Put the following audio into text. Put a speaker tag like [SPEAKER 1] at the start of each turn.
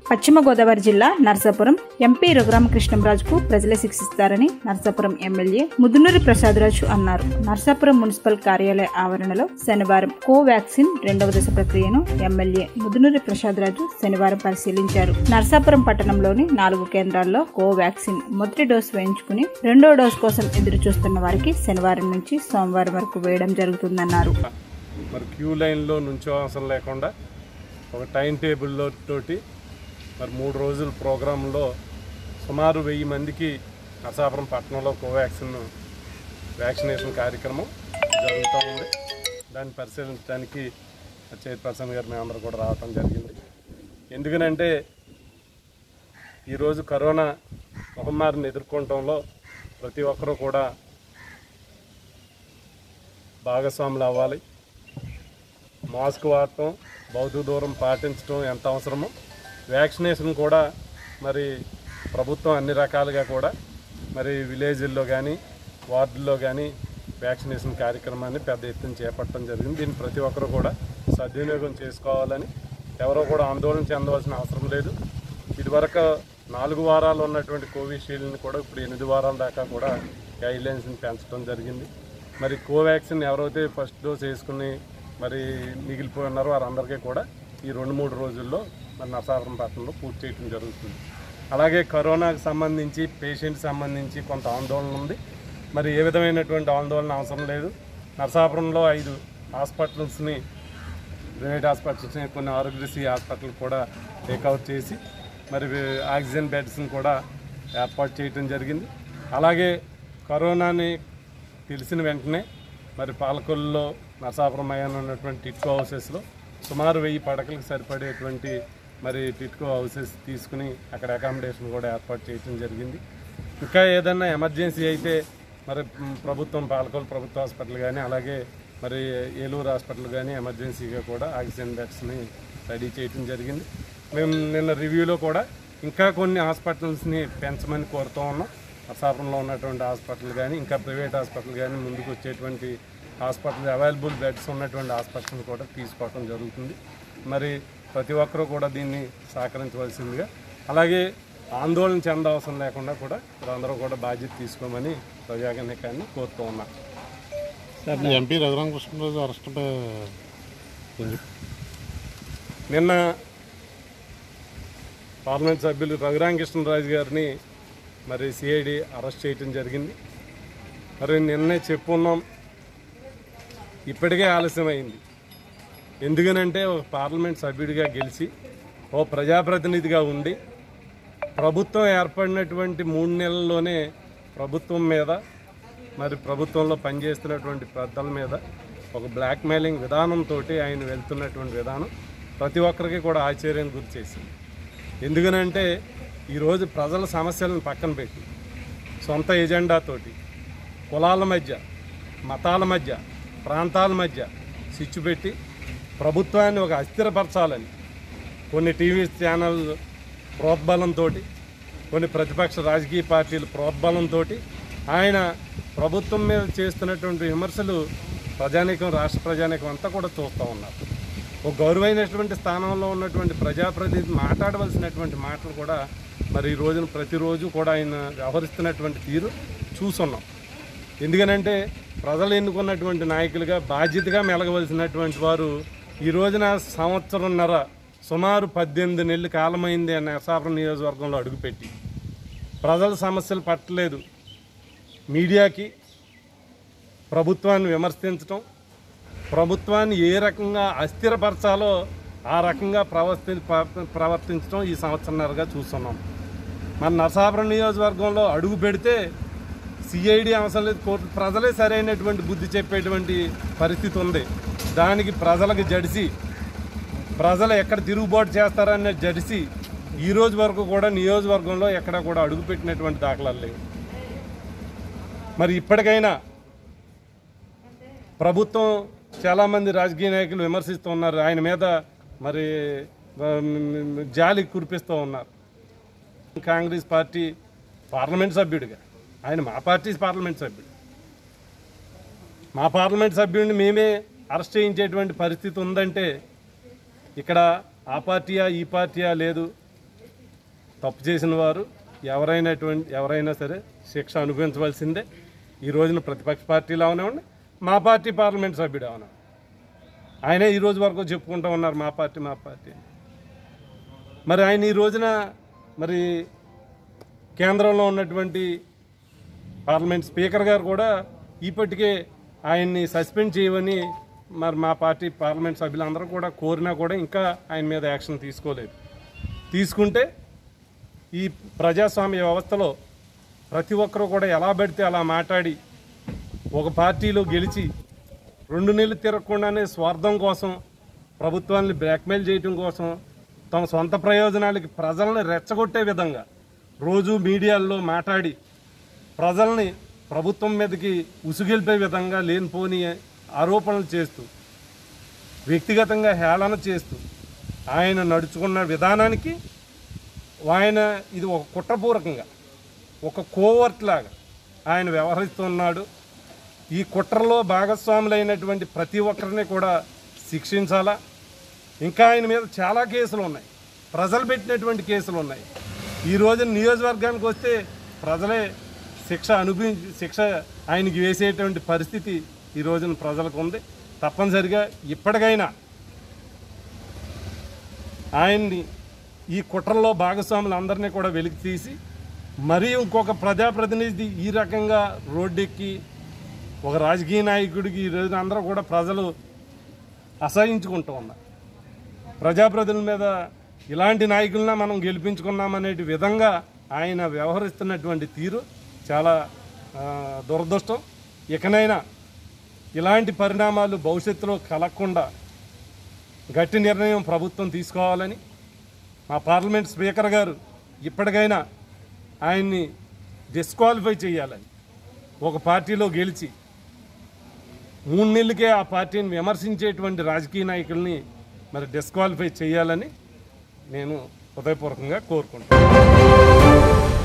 [SPEAKER 1] పశ్చిమ గోదావరి జిల్లా నర్సాపురం ఎంపీ రఘురామకృష్ణంరాజుకు ప్రజలే శిక్షిస్తారని నర్సాపురం ఎమ్మెల్యే ముదునూరి ప్రసాదరాజు అన్నారు. నర్సాపురం మున్సిపల్ కార్యాలయ ఆవరణలో శనివారం కోవాక్సిన్ రెండవ దశ ప్రక్రియను ఎమ్మెల్యే ముదునూరి ప్రసాదరాజు శనివారం పరిశీలించారు. నర్సాపురం పట్టణంలోని 4 కేంద్రాల్లో కోవాక్సిన్ మొదటి డోసు వేయించుకుని రెండో డోసు కోసం ఎదురు చూస్తున్న వారికి శనివారం నుంచి సోమవారం వరకు వేయడం జరుగుతుందన్నారు.
[SPEAKER 2] మరి క్యూ లైన్లో నుంచో అవసరం లేకుండా ఒక టైం టేబుల్లో తోటి మరి 3 రోజుల ప్రోగ్రాంలో సుమారు 1000 మందికి నర్సాపురం పట్టణంలో వ్యాక్సినేషన్ కార్యక్రమం జరుగుతూ ఉంది. దాన్ని పరిశీలించడానికి చైర్పర్సన్ గారు మేమందరూ కూడా రావటం జరిగింది. ఎందుకనంటే ఈరోజు కరోనా మహమ్మారిని ఎదుర్కొనటంలో ప్రతి ఒక్కరూ కూడా భాగస్వాములు అవ్వాలి. మాస్క్ వాడటం, భౌతిక దూరం పాటించడం ఎంత అవసరమో వ్యాక్సినేషన్ కూడా మరి ప్రభుత్వం అన్ని రకాలుగా కూడా మరి విలేజ్ల్లో కానీ వార్డుల్లో కానీ వ్యాక్సినేషన్ కార్యక్రమాన్ని పెద్ద ఎత్తున చేపట్టడం జరిగింది. దీన్ని ప్రతి ఒక్కరూ కూడా సద్వినియోగం చేసుకోవాలని ఎవరో కూడా ఆందోళన చెందవలసిన అవసరం లేదు. ఇదివరకు 4 వారాలు ఉన్నటువంటి కోవిషీల్డ్ని కూడా ఇప్పుడు 8 వారాల దాకా కూడా గైడ్లైన్స్ని పెంచడం జరిగింది. మరి కోవాక్సిన్ ఎవరైతే ఫస్ట్ డోస్ వేసుకుని మరి మిగిలిపోయి ఉన్నారో వారందరికీ కూడా ఈ 2-3 రోజుల్లో మరి నర్సాపురం పట్టణంలో పూర్తి చేయడం జరుగుతుంది. అలాగే కరోనాకు సంబంధించి పేషెంట్ సంబంధించి కొంత ఆందోళన ఉంది. మరి ఏ విధమైనటువంటి ఆందోళన అవసరం లేదు. నర్సాపురంలో 5 హాస్పిటల్స్ని, ప్రైవేట్ హాస్పిటల్స్ని, కొన్ని ఆరోగ్యశ్రీ హాస్పిటల్ కూడా టేక్అవుట్ చేసి మరి ఆక్సిజన్ బెడ్స్ని కూడా ఏర్పాటు చేయడం జరిగింది. అలాగే కరోనాని తెలిసిన వెంటనే మరి పాలకొల్లులో నర్సాపురం మయాన ఉన్నటువంటి టిట్కో హౌసెస్లో సుమారు 1000 పడకలకు సరిపడేటువంటి మరి టిట్కో హౌసెస్ తీసుకుని అక్కడ అకామిడేషన్ కూడా ఏర్పాటు చేయడం జరిగింది. ఇంకా ఏదైనా ఎమర్జెన్సీ అయితే మరి పాలకొల్లు ప్రభుత్వ హాస్పిటల్ కానీ అలాగే మరి ఏలూరు హాస్పిటల్ కానీ ఎమర్జెన్సీగా కూడా ఆక్సిజన్ బెడ్స్ని రెడీ చేయడం జరిగింది. మేము నిన్న రివ్యూలో కూడా ఇంకా కొన్ని హాస్పిటల్స్ని పెంచమని కోరుతూ ఉన్నాం. నర్సాపురంలో ఉన్నటువంటి హాస్పిటల్ కానీ ఇంకా ప్రైవేట్ హాస్పిటల్ కానీ ముందుకు వచ్చేటువంటి హాస్పిటల్ అవైలబుల్ బెడ్స్ ఉన్నటువంటి హాస్పిటల్ని కూడా తీసుకోవడం జరుగుతుంది. మరి ప్రతి ఒక్కరూ కూడా దీన్ని సహకరించవలసిందిగా, అలాగే ఆందోళన చెందవసరం లేకుండా కూడా అందరూ కూడా బాధ్యత తీసుకోమని ప్రజాగణికాన్ని కోరుతూ ఉన్నారు.
[SPEAKER 3] ఎంపీ రఘురామకృష్ణరాజు అరెస్ట్
[SPEAKER 2] నిన్న పార్లమెంట్ సభ్యులు రఘురామకృష్ణరాజు గారిని మరి సిఐడి అరెస్ట్ చేయటం జరిగింది. మరి నిన్నే చెప్పున్నాం, ఇప్పటికే ఆలస్యమైంది. ఎందుకనంటే ఒక పార్లమెంట్ సభ్యుడిగా గెలిచి ఓ ప్రజాప్రతినిధిగా ఉండి ప్రభుత్వం ఏర్పడినటువంటి 3 నెలల్లోనే ప్రభుత్వం మీద మరి ప్రభుత్వంలో పనిచేస్తున్నటువంటి పెద్దల మీద ఒక బ్లాక్మెయిలింగ్ విధానంతో ఆయన వెళ్తున్నటువంటి విధానం ప్రతి ఒక్కరికి కూడా ఆశ్చర్యాన్ని గురి చేసింది. ఎందుకనంటే ఈరోజు ప్రజల సమస్యలను పక్కన పెట్టి సొంత ఎజెండాతోటి కులాల మధ్య, మతాల మధ్య, ప్రాంతాల మధ్య స్విచ్ పెట్టి ప్రభుత్వాన్ని ఒక అస్థిరపరచాలని కొన్ని టీవీ ఛానల్ ప్రోద్బలంతో, కొన్ని ప్రతిపక్ష రాజకీయ పార్టీల ప్రోద్బలంతో ఆయన ప్రభుత్వం మీద చేస్తున్నటువంటి విమర్శలు ప్రజానీకం, రాష్ట్ర ప్రజానీకం అంతా కూడా చూస్తూ ఉన్నారు. ఒక గౌరవమైనటువంటి స్థానంలో ఉన్నటువంటి ప్రజాప్రతినిధి మాట్లాడవలసినటువంటి మాటలు కూడా మరి ఈ రోజున ప్రతిరోజు కూడా ఆయన వ్యవహరిస్తున్నటువంటి తీరు చూస్తున్నాం. ఎందుకనంటే ప్రజలు ఎన్నుకున్నటువంటి నాయకులుగా బాధ్యతగా మెలగవలసినటువంటి వారు ఈ రోజున సంవత్సరంన్నర, సుమారు 18 నెలల కాలమైంది అనే నర్సాపురం నియోజకవర్గంలో అడుగుపెట్టి ప్రజల సమస్యలు పట్టలేదు. మీడియాకి ప్రభుత్వాన్ని విమర్శించడం, ప్రభుత్వాన్ని ఏ రకంగా అస్థిరపరచాలో ఆ రకంగా ప్రవర్తించడం ఈ సంవత్సరంన్నరగా చూస్తున్నాం. మన నర్సాపురం నియోజకవర్గంలో అడుగు పెడితే సిఐడి అవసరం లేదు, కోర్టు ప్రజలే సరైనటువంటి బుద్ధి చెప్పేటువంటి పరిస్థితి ఉంది. దానికి ప్రజలకు జడిసి, ప్రజలు ఎక్కడ తిరుగుబాటు చేస్తారనే జడిసి ఈ రోజు వరకు కూడా నియోజకవర్గంలో ఎక్కడ కూడా అడుగుపెట్టినటువంటి దాఖలాలు లేవు. మరి ఇప్పటికైనా ప్రభుత్వం చాలామంది రాజకీయ నాయకులు విమర్శిస్తూ ఉన్నారు, ఆయన మీద మరి జాలి కురిపిస్తూ ఉన్నారు. కాంగ్రెస్ పార్టీ పార్లమెంట్ సభ్యుడిగా ఆయన మా పార్టీ పార్లమెంట్ సభ్యుడు, మా పార్లమెంట్ సభ్యుడిని మేమే అరెస్ట్ చేయించేటువంటి పరిస్థితి ఉందంటే ఇక్కడ ఆ పార్టీయా ఈ పార్టీయా లేదు, తప్పు చేసిన వారు ఎవరైనా సరే శిక్ష అనుభవించవలసిందే. ఈ రోజున ప్రతిపక్ష పార్టీలు అవనివ్వండి, మా పార్టీ పార్లమెంట్ సభ్యుడు అవనివ్వండి, ఆయనే ఈ రోజు వరకు చెప్పుకుంటూ ఉన్నారు మా పార్టీ. మరి ఆయన ఈ రోజున మరి కేంద్రంలో ఉన్నటువంటి పార్లమెంట్ స్పీకర్ గారు కూడా ఇప్పటికే ఆయన్ని సస్పెండ్ చేయమని మరి మా పార్టీ పార్లమెంట్ సభ్యులందరూ కూడా కోరినా కూడా ఇంకా ఆయన మీద యాక్షన్ తీసుకోలేదు. తీసుకుంటే ఈ ప్రజాస్వామ్య వ్యవస్థలో ప్రతి ఒక్కరూ కూడా ఎలా పడితే అలా మాట్లాడి ఒక పార్టీలో గెలిచి 2 నెలలు తిరగకుండానే స్వార్థం కోసం, ప్రభుత్వాన్ని బ్లాక్మెయిల్ చేయడం కోసం, తమ సొంత ప్రయోజనాలకి ప్రజల్ని రెచ్చగొట్టే విధంగా రోజు మీడియాల్లో మాట్లాడి ప్రజల్ని ప్రభుత్వం మీదకి ఉసుగెల్పే విధంగా లేనిపోని ఆరోపణలు చేస్తూ, వ్యక్తిగతంగా హేళన చేస్తూ ఆయన నడుచుకున్న విధానానికి ఆయన ఇది ఒక కుట్రపూర్వకంగా, ఒక కోవర్ట్ లాగా ఆయన వ్యవహరిస్తున్నాడు. ఈ కుట్రలో భాగస్వాములైనటువంటి ప్రతి ఒక్కరిని కూడా శిక్షించాలా. ఇంకా ఆయన మీద చాలా కేసులు ఉన్నాయి, ప్రజలు పెట్టినటువంటి కేసులు ఉన్నాయి. ఈ రోజు నియోజకవర్గానికి వస్తే ప్రజలే శిక్ష ఆయనకి వేసేటువంటి పరిస్థితి ఈ రోజున ప్రజలకు ఉంది. తప్పనిసరిగా ఇప్పటికైనా ఆయన్ని ఈ కుట్రల్లో భాగస్వాములందరినీ కూడా వెలికి తీసి, మరీ ఇంకొక ప్రజాప్రతినిధి ఈ రకంగా రోడ్డెక్కి ఒక రాజకీయ నాయకుడికి ఈ రోజున అందరూ కూడా ప్రజలు అసహించుకుంటూ ఉన్నారు. ప్రజాప్రతినిధుల మీద ఇలాంటి నాయకులన మనం గెలిపించుకున్నామనే విధంగా ఆయన వ్యవహరిస్తున్నటువంటి తీరు చాలా దురదృష్టం. ఇకనైనా ఇలాంటి పరిణామాలు భవిష్యత్తులో కలగకుండా గట్టి నిర్ణయం ప్రభుత్వం తీసుకోవాలని, మా పార్లమెంట్ స్పీకర్ గారు ఇప్పటికైనా ఆయన్ని డిస్క్వాలిఫై చేయాలని, ఒక పార్టీలో గెలిచి 3 నెలలకే ఆ పార్టీని విమర్శించేటువంటి రాజకీయ నాయకుల్ని మరి డిస్క్వాలిఫై చేయాలని నేను హృదయపూర్వకంగా కోరుకుంటున్నాను.